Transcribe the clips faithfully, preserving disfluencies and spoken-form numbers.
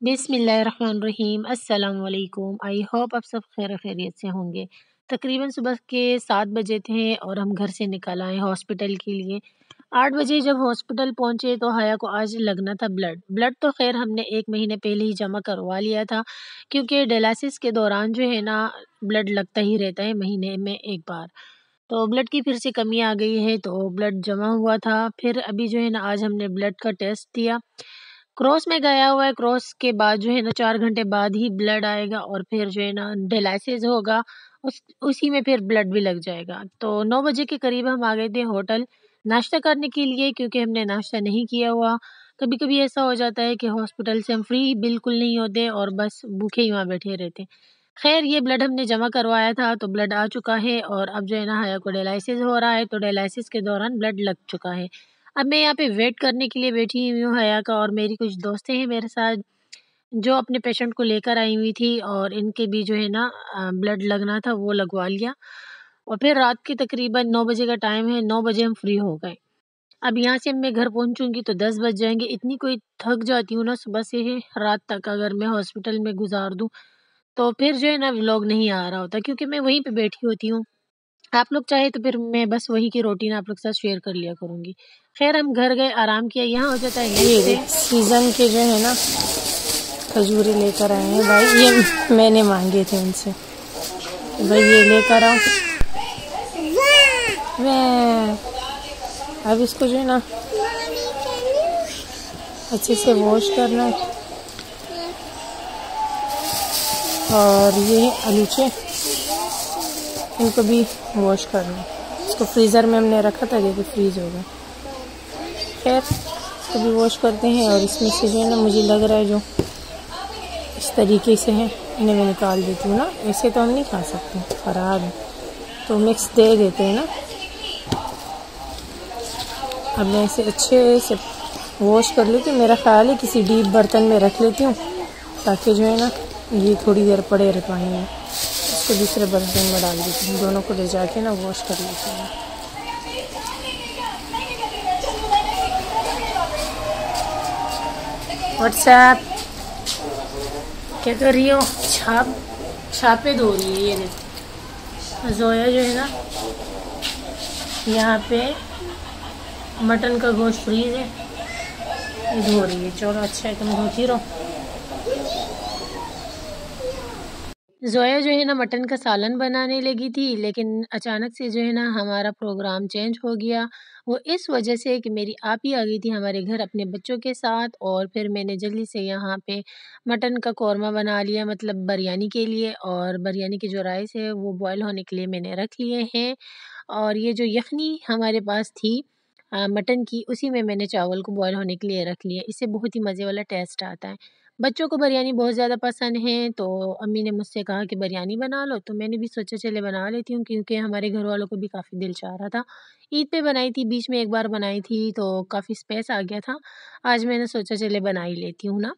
बिस्मिल्लाहिर्रहमानिर्रहीम अस्सलाम वालेकुम। आई होप आप सब खैर खैरियत से होंगे। तकरीबन सुबह के सात बजे थे और हम घर से निकल आए हॉस्पिटल के लिए। आठ बजे जब हॉस्पिटल पहुंचे तो हया को आज लगना था ब्लड ब्लड तो खैर हमने एक महीने पहले ही जमा करवा लिया था, क्योंकि डायलिसिस के दौरान जो है ना ब्लड लगता ही रहता है महीने में एक बार। तो ब्लड की फिर से कमी आ गई है तो ब्लड जमा हुआ था। फिर अभी जो है ना आज हमने ब्लड का टेस्ट दिया। क्रॉस में गया हुआ है, क्रॉस के बाद जो है ना चार घंटे बाद ही ब्लड आएगा और फिर जो है ना डायलिसिस होगा, उस उसी में फिर ब्लड भी लग जाएगा। तो नौ बजे के करीब हम आ गए थे होटल नाश्ता करने के लिए, क्योंकि हमने नाश्ता नहीं किया हुआ। कभी कभी ऐसा हो जाता है कि हॉस्पिटल से हम फ्री बिल्कुल नहीं होते और बस भूखे ही वहाँ बैठे रहते। खैर ये ब्लड हमने जमा करवाया था तो ब्लड आ चुका है और अब जो है ना हया को डायलिसिस हो रहा है, तो डायलिसिस के दौरान ब्लड लग चुका है। अब मैं यहाँ पे वेट करने के लिए बैठी हुई हूँ हया का, और मेरी कुछ दोस्तें हैं मेरे साथ जो अपने पेशेंट को लेकर आई हुई थी और इनके भी जो है ना अ, ब्लड लगना था वो लगवा लिया। और फिर रात के तकरीबन नौ बजे का टाइम है, नौ बजे हम फ्री हो गए। अब यहाँ से मैं घर पहुँचूँगी तो दस बज जाएँगे। इतनी कोई थक जाती हूँ ना सुबह से है रात तक अगर मैं हॉस्पिटल में गुज़ार दूँ, तो फिर जो है ना व्लॉग नहीं आ रहा होता, क्योंकि मैं वहीं पे बैठी होती हूँ। आप लोग चाहे तो फिर मैं बस वहीं की रूटीन आप लोग के साथ शेयर कर लिया करूँगी। खैर हम घर गए, आराम किया। यहाँ हो जाता है ये नेक्स्ट देख डे। सीज़न के जो है ना खजूरे लेकर आए हैं भाई, ये मैंने मांगे थे उनसे। भाई ये लेकर आओ। मैं अब इसको जो है ना अच्छे से वॉश करना है। और ये आलूचे, इनको भी वॉश करना है। इसको फ्रीज़र में हमने रखा था, देखिए फ्रीज हो गया। खैर इसको भी वॉश करते हैं और इसमें से जो है ना मुझे लग रहा है जो इस तरीके से है इन्हें मैं निकाल देती हूँ ना। ऐसे तो हम नहीं खा सकते, ख़राब है, तो मिक्स दे देते हैं ना। अब मैं इसे अच्छे से वॉश कर लेती हूँ। मेरा ख्याल है किसी डीप बर्तन में रख लेती हूँ ताकि जो है ना ये थोड़ी देर पड़े रह पानी में। इसको दूसरे बर्तन में डाल देती हूँ, दोनों को ले जाके ना वॉश कर लेती हूँ। व्हाट्सएप क्या कर रही हो? छाप छापे धो रही है। ये देखो जोया जो है ना यहाँ पे मटन का गोश्त फ्रीज है, ये धो रही है। चलो अच्छा है, तुम धोती रहो। जोया जो है ना मटन का सालन बनाने लगी थी, लेकिन अचानक से जो है ना हमारा प्रोग्राम चेंज हो गया। वो इस वजह से कि मेरी आप ही आ गई थी हमारे घर अपने बच्चों के साथ, और फिर मैंने जल्दी से यहाँ पे मटन का कौरमा बना लिया, मतलब बिरयानी के लिए। और बिरयानी की जो राइस है वो बॉयल होने के लिए मैंने रख लिए हैं। और ये जो यखनी हमारे पास थी अ, मटन की, उसी में मैंने चावल को बॉयल होने के लिए रख लिया। इससे बहुत ही मज़े वाला टेस्ट आता है। बच्चों को बिरयानी बहुत ज़्यादा पसंद है, तो अम्मी ने मुझसे कहा कि बिरयानी बना लो, तो मैंने भी सोचा चले बना लेती हूँ, क्योंकि हमारे घर वालों को भी काफ़ी दिल चाह रहा था। ईद पे बनाई थी, बीच में एक बार बनाई थी तो काफ़ी स्पेस आ गया था। आज मैंने सोचा चले बना ही लेती हूँ ना।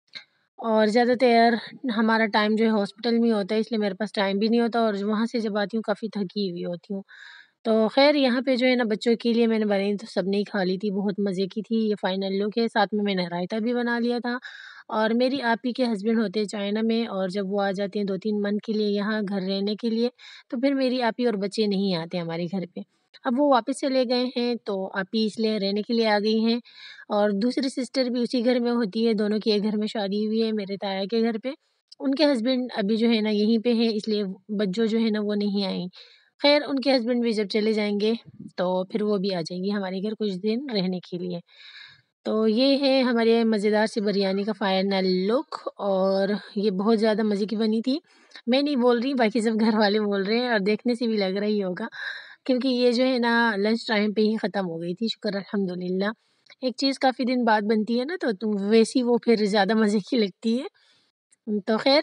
और ज़्यादातर हमारा टाइम जो है हॉस्पिटल में ही होता है, इसलिए मेरे पास टाइम भी नहीं होता, और वहाँ से जब आती हूँ काफ़ी थकी हुई होती हूँ। तो ख़ैर यहाँ पे जो है ना बच्चों के लिए मैंने बनाई तो सबने ही खा ली थी, बहुत मज़े की थी। ये फाइनल लुक है। साथ में मैंने रायता भी बना लिया था। और मेरी आप ही के हस्बैंड होते हैं चाइना में, और जब वो आ जाते हैं दो तीन मंथ के लिए यहाँ घर रहने के लिए, तो फिर मेरी आप ही और बच्चे नहीं आते हमारे घर पे। अब वो वापस चले गए हैं तो आप ही इसलिए रहने के लिए आ गई हैं। और दूसरी सिस्टर भी उसी घर में होती है, दोनों की एक घर में शादी हुई है मेरे ताया के घर पे। उनके हस्बैंड अभी जो है ना यहीं पे हैं, इसलिए बच्चों जो है ना वो नहीं आई। खैर उनके हस्बैंड भी जब चले जाएँगे तो फिर वो भी आ जाएँगी हमारे घर कुछ दिन रहने के लिए। तो ये है हमारे मज़ेदार सी बिरयानी का फाइनल लुक, और ये बहुत ज़्यादा मज़े की बनी थी। मैं नहीं बोल रही, बाकी सब घर वाले बोल रहे हैं, और देखने से भी लग रहा ही होगा, क्योंकि ये जो है ना लंच टाइम पे ही ख़त्म हो गई थी, शुक्र अल्हम्दुलिल्लाह। एक चीज़ काफ़ी दिन बाद बनती है ना तो तुम वैसी वो फिर ज़्यादा मज़े की लगती है। तो ख़ैर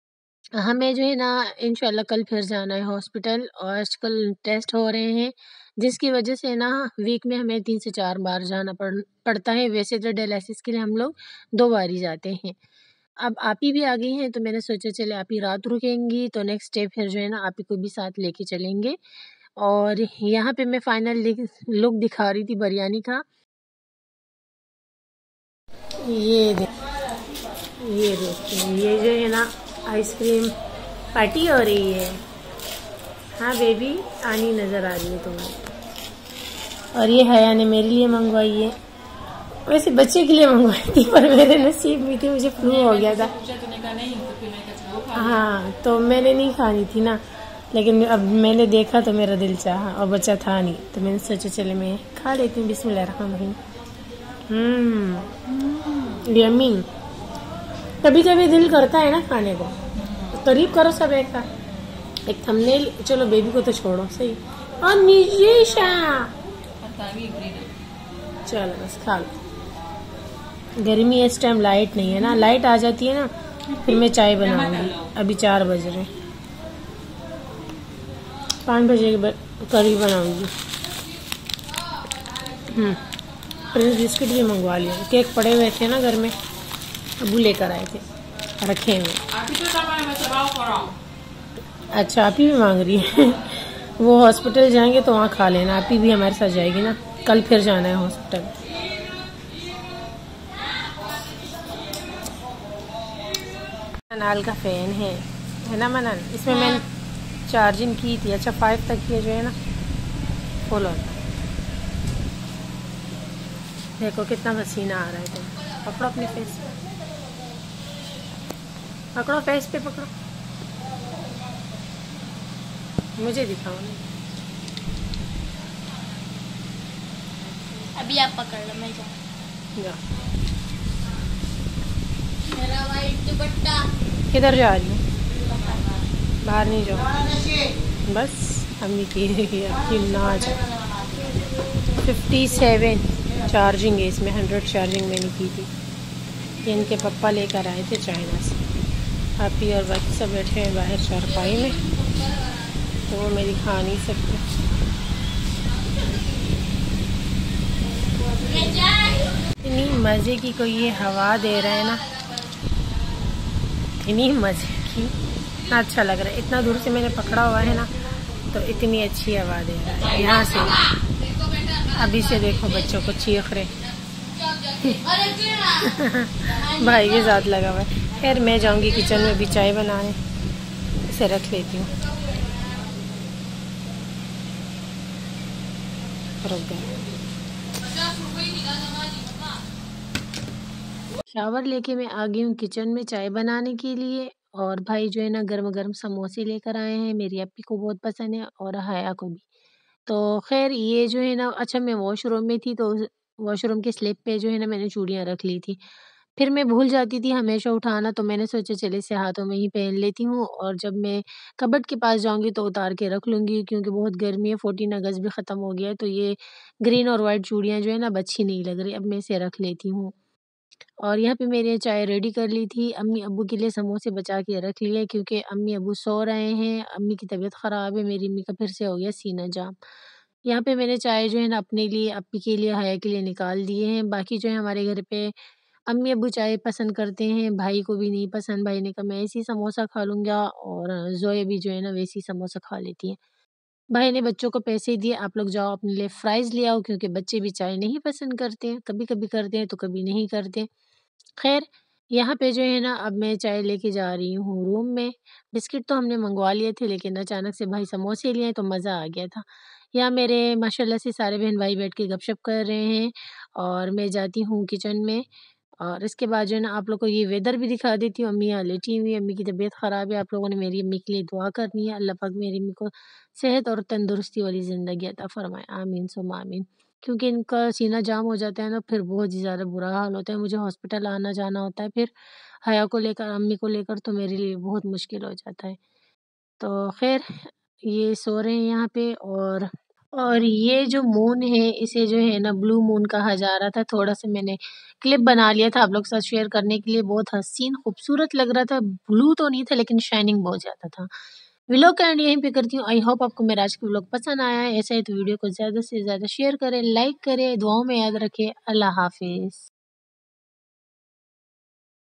हमें जो है ना इंशाल्लाह कल फिर जाना है हॉस्पिटल, और आजकल टेस्ट हो रहे हैं, जिसकी वजह से ना वीक में हमें तीन से चार बार जाना पड़ पड़ता है। वैसे तो डायलिसिस के लिए हम लोग दो बार ही जाते हैं। अब आप ही भी आ गई हैं तो मैंने सोचा चले आप ही रात रुकेंगी, तो नेक्स्ट डे फिर जो है ना आप ही को भी साथ लेके चलेंगे। और यहाँ पे मैं फाइनल लुक दिखा रही थी बिरयानी का। ये ये देखिए, ये जो है ना आइसक्रीम पार्टी हो रही है। हाँ बेबी, आनी नज़र आ रही है तुम्हें। और ये हया ने मेरे लिए मंगवाई है, वैसे बच्चे के लिए मंगवाई थी पर मेरे नसीब में थी, मुझे फ्लू हो गया था। हाँ तो मैंने नहीं खानी थी ना, लेकिन अब मैंने देखा तो मेरा दिल चाहा और बच्चा था नहीं, तो मैंने सोचा चले मैं खा लेती हूँ। बिस्मिल्लाहिर्रहमानिर्रहीम। Hmm yummy. कभी कभी दिल करता है ना खाने को, करीब करो सब एक का एक थंबनेल। चलो बेबी को तो छोड़ो सही। और निजेशा चलो बस खा लो। गर्मी इस टाइम लाइट नहीं है ना, लाइट आ जाती है ना फिर मैं चाय बनाऊंगी। अभी चार बज रहे, पाँच बजे के करीब बनाऊंगी। हम्म प्रिंस बिस्किट भी मंगवा लिया, केक पड़े हुए थे ना घर में, अबू लेकर आए थे रखे हुए। अच्छा आप ही भी मांग रही है वो हॉस्पिटल जाएंगे तो वहाँ खा लेना, आप ही भी हमारे साथ जाएगी ना, कल फिर जाना है हॉस्पिटल। मनाल का फैन है है ना मनाल, इसमें मैंने चार्जिंग की थी। अच्छा फाइव तक ये जो है ना फुल होता है। देखो कितना पसीना आ रहा है। तो पकड़ो अपने फेस पे, पकड़ो फेस पे पकड़ो, मुझे दिखाओ नहीं। अभी आप पकड़ लो, मैं जाऊँ। जा। मेरा वाइट दुपट्टा किधर जा रही हूँ? बाहर नहीं जाओ बस। अम्मी की आपकी नाच। फिफ्टी सेवन चार्जिंग है इसमें, हंड्रेड चार्जिंग मैंने की थी। ये इनके पापा लेकर आए थे चाइना से। आप ही और बाकी सब बैठे हैं बाहर चारपाई में, तो वो मैं दिखा नहीं सकती। इतनी मज़े की कोई ये हवा दे रहा है ना, इतनी मज़े की, इतना अच्छा लग रहा है। इतना दूर से मैंने पकड़ा हुआ है ना, तो इतनी अच्छी हवा दे रहा है यहाँ से। अभी से देखो बच्चों को चीख रहे भाई के साथ लगा हुआ है। खैर मैं जाऊंगी किचन में भी चाय बनाने, इसे रख लेती हूँ। रुक गया। शावर लेके मैं आ गई हूँ किचन में चाय बनाने के लिए। और भाई जो है ना गर्म गर्म समोसे लेकर आए हैं, मेरी अप्पी को बहुत पसंद है और हया को भी। तो खैर ये जो है ना, अच्छा मैं वॉशरूम में थी तो वॉशरूम के स्लिप पे जो है ना मैंने चूड़ियाँ रख ली थी। फिर मैं भूल जाती थी हमेशा उठाना, तो मैंने सोचा चले इसे हाथों में ही पहन लेती हूँ, और जब मैं कबर्ड के पास जाऊँगी तो उतार के रख लूँगी, क्योंकि बहुत गर्मी है। फोर्टीन अगस्त भी ख़त्म हो गया है, तो ये ग्रीन और वाइट चूड़ियाँ जो है ना अब अच्छी नहीं लग रही। अब मैं इसे रख लेती हूँ। और यहाँ पे मैंने चाय रेडी कर ली थी। अम्मी अब्बू के लिए समोसे बचा के रख लिए, क्योंकि अम्मी अब्बू सो रहे हैं। अम्मी की तबीयत ख़राब है, मेरी अम्मी का फिर से हो गया सीना जाम। यहाँ पे मैंने चाय जो है ना अपने लिए, अप्पी के लिए, हया के लिए निकाल दिए हैं। बाकी जो है हमारे घर पे अम्मी अब्बू चाय पसंद करते हैं, भाई को भी नहीं पसंद। भाई ने कहा मैं ऐसे ही समोसा खा लूँगा, और ज़ोया भी जो है ना वैसे ही समोसा खा लेती है। भाई ने बच्चों को पैसे दिए, आप लोग जाओ अपने लिए फ्राइज़ ले आओ, क्योंकि बच्चे भी चाय नहीं पसंद करते हैं। कभी-कभी करते हैं तो कभी नहीं करते। खैर यहाँ पे जो है ना अब मैं चाय लेके जा रही हूँ रूम में। बिस्किट तो हमने मंगवा लिए थे, लेकिन अचानक से भाई समोसे लिए तो मज़ा आ गया था। यहाँ मेरे माशाल्लाह से सारे बहन-भाई बैठ के गपशप कर रहे हैं, और मैं जाती हूँ किचन में। और इसके बाद जो है ना आप लोग को ये वेदर भी दिखा देती हूँ। अम्मी यहाँ लेटी हुई हैं, अम्मी की तबीयत ख़राब है। आप लोगों ने मेरी अम्मी के लिए दुआ करनी है, अल्लाह पाक मेरी अम्मी को सेहत और तंदुरुस्ती वाली ज़िंदगी अता फ़रमाए, आमीन सुम्मा आमीन। क्योंकि इनका सीना जाम हो जाता है ना, फिर बहुत ही ज़्यादा बुरा हाल होता है। मुझे हॉस्पिटल आना-जाना होता है, फिर हया को लेकर, अम्मी को लेकर, तो मेरे लिए बहुत मुश्किल हो जाता है। तो खैर ये सो रहे हैं यहाँ पे। और और ये जो मून है, इसे जो है ना ब्लू मून कहा जा रहा था। थोड़ा-सा मैंने क्लिप बना लिया था आप लोग के साथ शेयर करने के लिए। बहुत हसीन खूबसूरत लग रहा था। ब्लू तो नहीं था, लेकिन शाइनिंग बहुत ज़्यादा था। व्लॉग का एंड यहीं पे करती हूँ। आई होप आपको मेरा आज का व्लॉग पसंद आया है। ऐसा है तो वीडियो को ज़्यादा से ज़्यादा शेयर करें, लाइक करें, दुआओं में याद रखें। अल्लाह हाफ़िज़।